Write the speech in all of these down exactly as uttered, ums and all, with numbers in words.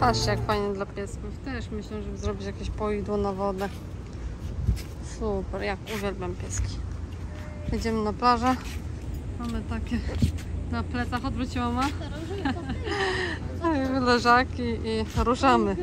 Patrzcie, jak fajnie dla piesków. Też myślę, żeby zrobić jakieś poidło na wodę. Super, jak uwielbiam pieski. Jedziemy na plażę. Mamy takie na plecach. Odwróci mama. Leżaki i ruszamy.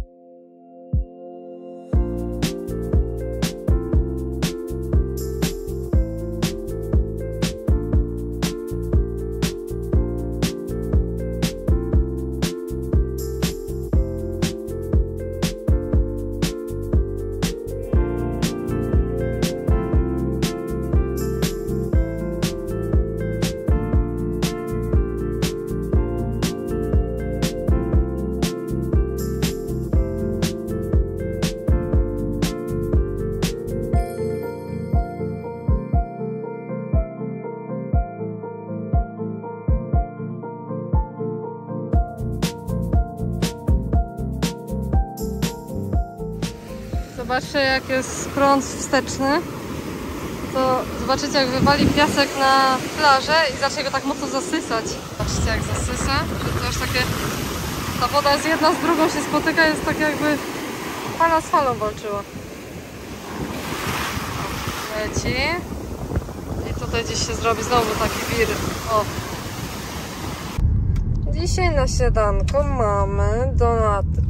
Zobaczcie, jak jest prąd wsteczny, to zobaczycie, jak wywali piasek na plażę i zacznie go tak mocno zasysać. Patrzcie, jak zasysa, że to aż takie... Ta woda jest jedna z drugą się spotyka, jest tak jakby fala z falą walczyła. Leci. I tutaj gdzieś się zrobi znowu taki wir. O. Dzisiaj na śniadanko mamy donaty.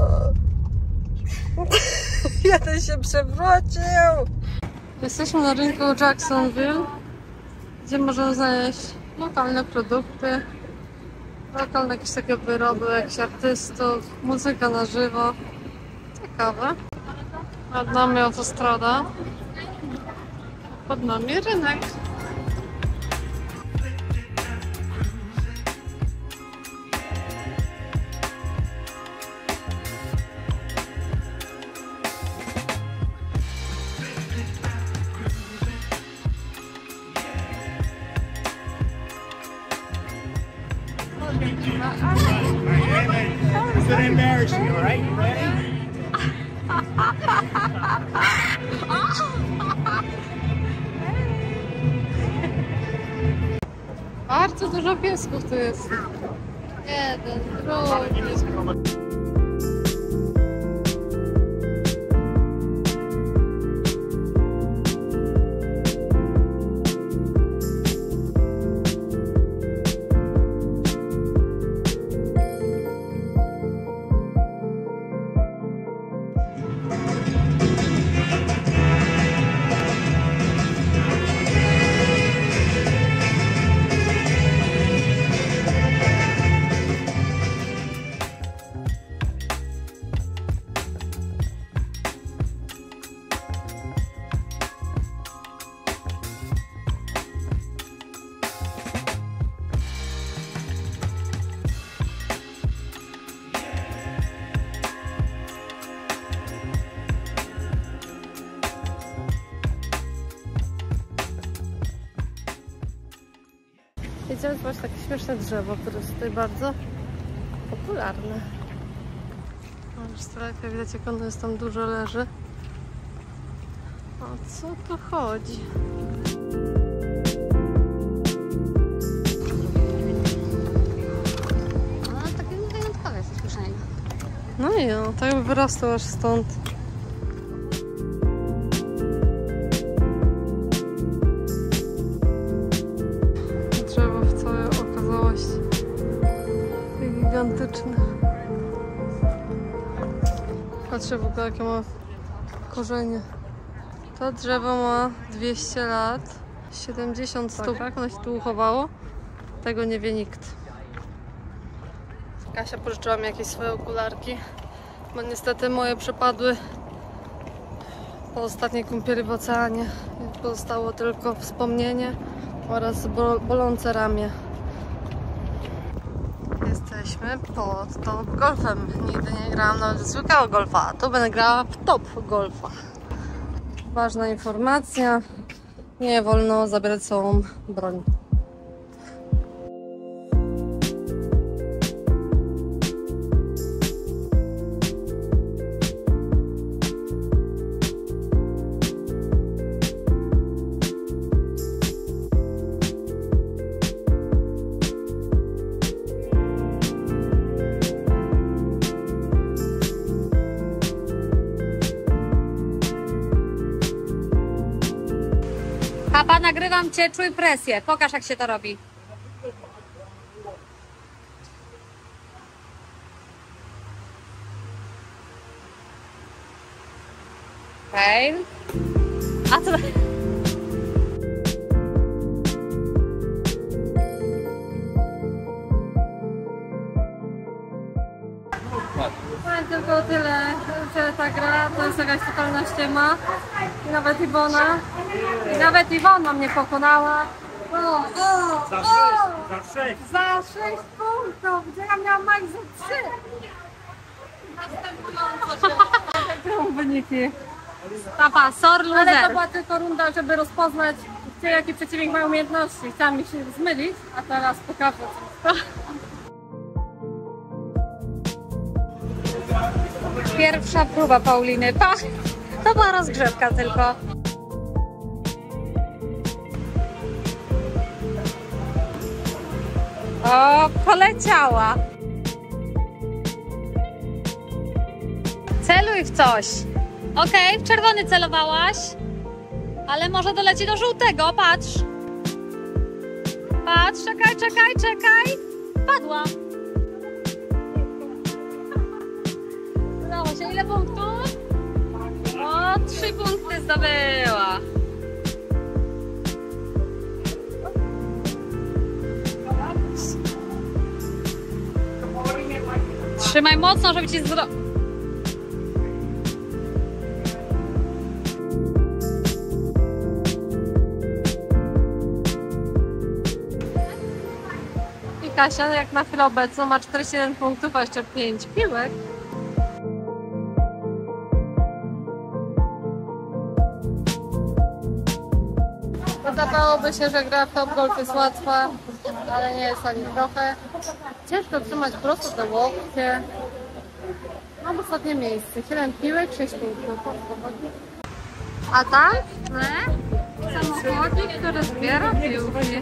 Jeden się przewrócił! Jesteśmy na rynku Jacksonville, gdzie możemy znaleźć lokalne produkty, lokalne jakieś takie wyroby, jakichś artystów, muzyka na żywo. Ciekawe. Nad nami autostrada, pod nami rynek. It's gonna embarrass you, all right? You ready? Bardzo dużo piesków tu jest. Jeden, drugi. Idziemy zobaczyć takie śmieszne drzewo, które jest tutaj bardzo popularne. Już z daleka widać, jak ono jest tam dużo leży. O co tu chodzi? No, takie wyjątkowe jest słyszenie. No i on tak jakby wyrastał aż stąd. Drzewo w całej okazałości gigantyczne. Patrzcie w ogóle, jakie ma korzenie. To drzewo ma dwieście lat, siedemdziesiąt stóp. Jak ono się tu uchowało? Tego nie wie nikt. Kasia pożyczyła mi jakieś swoje okularki, bo niestety moje przepadły po ostatniej kąpieli w oceanie. Pozostało tylko wspomnienie oraz bolące ramię. Jesteśmy pod top golfem. Nigdy nie grałam nawet zwykłego golfa, a tu będę grała w top golfa. Ważna informacja, nie wolno zabierać sobą broń. Papa, nagrywam cię, czuj presję. Pokaż, jak się to robi. Okej. A co? Powiem tylko tyle, że ta gra to jest jakaś totalna ściema. I nawet Iwona, i nawet Iwona mnie pokonała. O, o, Za o, sześć, za sześć. za sześć punktów, gdzie ja miałam max za trzy. Jakie wyniki. Papa, sor Ale to loser. była tylko runda, żeby rozpoznać, gdzie jaki przeciwnik ma umiejętności. Chciałam mi się zmylić, a teraz pokażę. Pierwsza próba Pauliny. Pa! To była rozgrzewka tylko. O, poleciała. Celuj w coś. Okej, w czerwony celowałaś, ale może doleci do żółtego. Patrz. Patrz, czekaj, czekaj, czekaj. Padła. Udało się. Ile punktów? O, trzy punkty zdobyła. Trzymaj mocno, żeby ci zdro... I Kasia, jak na chwilę obecną, ma czterdzieści jeden punktów, a jeszcze pięć piłek. Wydawałoby się, że gra w Top Golf jest łatwa, ale nie jest ani trochę. Ciężko trzymać prosto te łokcie. Mam ostatnie miejsce. siedem piłek, sześć punktów. A tam? Samochodzik, który zbiera piłki.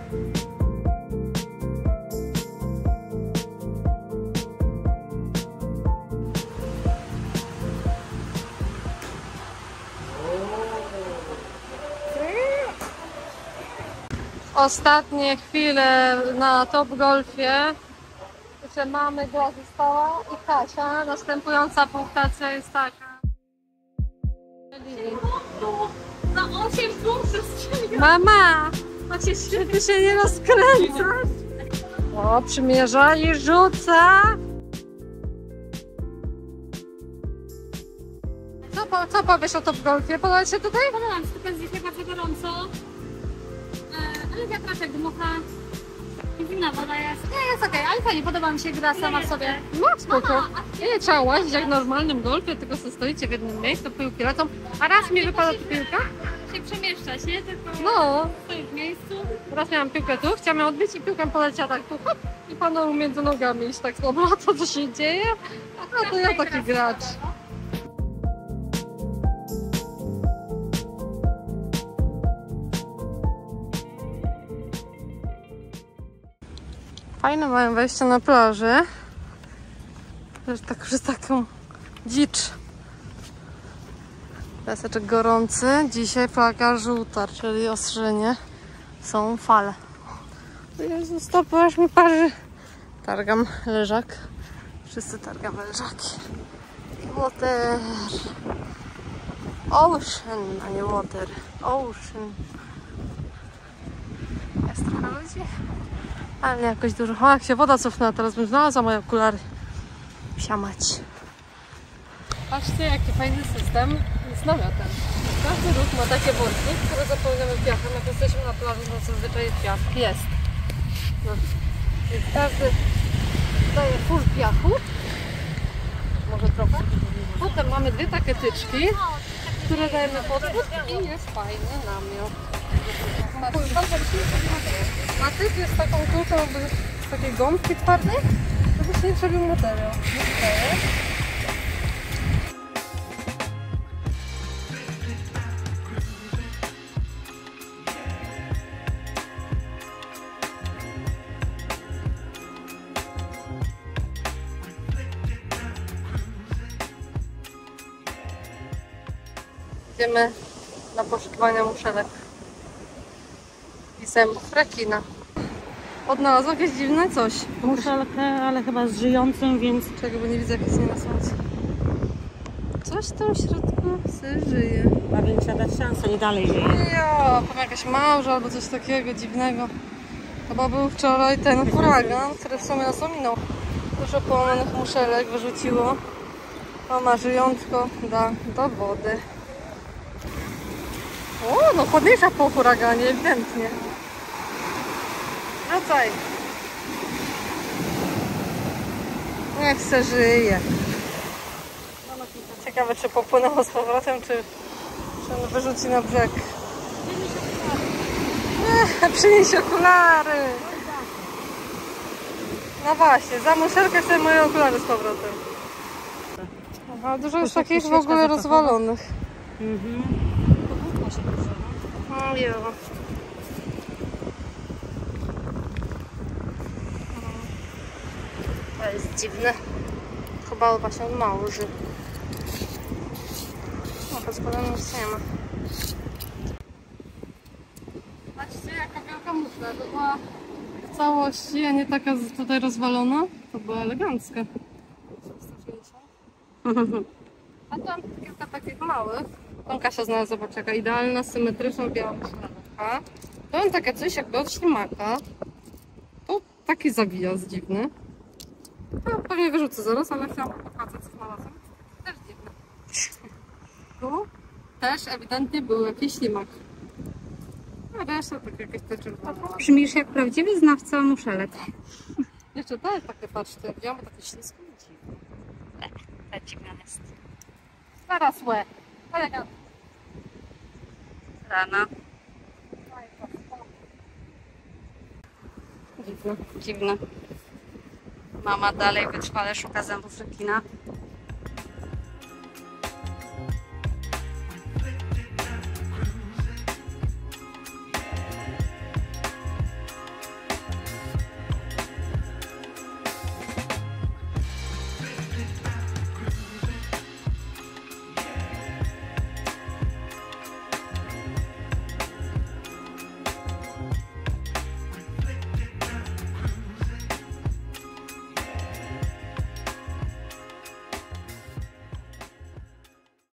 Ostatnie chwile na Top Golfie. Że mamy, gra została i Kasia. Następująca punktacja jest taka. Za osiem punktów strzeliła. Mama! Czy ty się nie rozkręcasz? O, przymierza i rzuca. Co, po, co powiesz o Top Golfie? Podoba ci się tutaj? Podobam się, tylko jest dzisiaj bardzo gorąco. E, ale wiatraczek dmucha. I zimna woda jest. Nie, jest okej, ale fajnie, podoba mi się gra sama w sobie. No spoko. Nie trzeba łazić jak w normalnym golfie, tylko sobie stoicie w jednym miejscu, piłki lecą. A raz mi wypada tu piłka. Się przemieszczać, nie? Tylko No, stoi w miejscu. raz miałam piłkę tu, chciałam ją odbić i piłkę poleciała tak tu, hop, i panu między nogami iść tak, dobra, to co się dzieje? A to ja taki gracz. Fajne mają wejście na plażę. Tak, że taką dzicz. Piaseczek gorący. Dzisiaj flaga żółta, czyli ostrzeżenie. Są fale. Jezu, stopy, aż mi parzy. Targam leżak. Wszyscy targamy leżaki. Water. Ocean, a nie water. Ocean. Jest trochę ludzi. Ale nie jakoś dużo. O, jak się woda cofnęła, teraz bym znalazła moje okulary. Psiamać. Patrzcie, jaki fajny system z namiotem. Każdy ruch ma takie worki, które zapełniamy piachem. Jak jesteśmy na plaży, to zazwyczaj piach jest. No. Więc każdy daje full piachu. Może trochę. Potem mamy dwie takie tyczki, które dajemy pod spód i jest fajny namiot. A typ jest taką kulką z takiej gąbki twardej, żeby się nie przebił materiał. Idziemy na poszukiwania muszelek. zębów rekina. Odnalazła jakieś dziwne coś. Muszelkę, ale chyba z żyjącym, więc Czego, bo nie widzę jak jest nie na słońcu. Coś tam w środku sobie żyje. ma większa dać szansę, nie dalej żyje. Ja, pewnie jakaś małża albo coś takiego dziwnego. Chyba był wczoraj ten huragan, który w sumie nas ominął. Dużo połamanych muszelek wyrzuciło. Mama żyjątko da do wody. O, no chłodniejsza po huraganie, ewidentnie. Wracaj. Niech se żyje. Ciekawe, czy popłynęło z powrotem, czy, czy on wyrzuci na brzeg. Ech, przynieś okulary. No właśnie, za muszelkę sobie moje okulary z powrotem. Aha, dużo już takich w ogóle rozwalonych. Mhm. No jo. To jest dziwne. Chyba właśnie on małży. No pod spodem nic nie ma. Patrzcie jaka wielka mufla. To była w całości, a nie taka z- tutaj rozwalona. To była elegancka. A tam kilka takich małych. Tą Kasia znalazła, poczeka, idealna, symetryczna, biała szklanka. To mam takie coś jakby od ślimaka. Tu taki zawijaz dziwny. To pewnie wyrzucę zaraz, ale chciałam pokazać, co znalazłam. Też dziwne. Tu też ewidentnie był jakiś ślimak. A reszta tak jakieś te czerwone. Brzmisz jak prawdziwy znawca muszelek. Jeszcze te takie, patrzcie, widziałam takie śliskie. Ta dziwna jest. Zaraz łe. Elegancko. Rana. Dziwne. Dziwne. Mama dalej wytrwale szuka zębów rekina.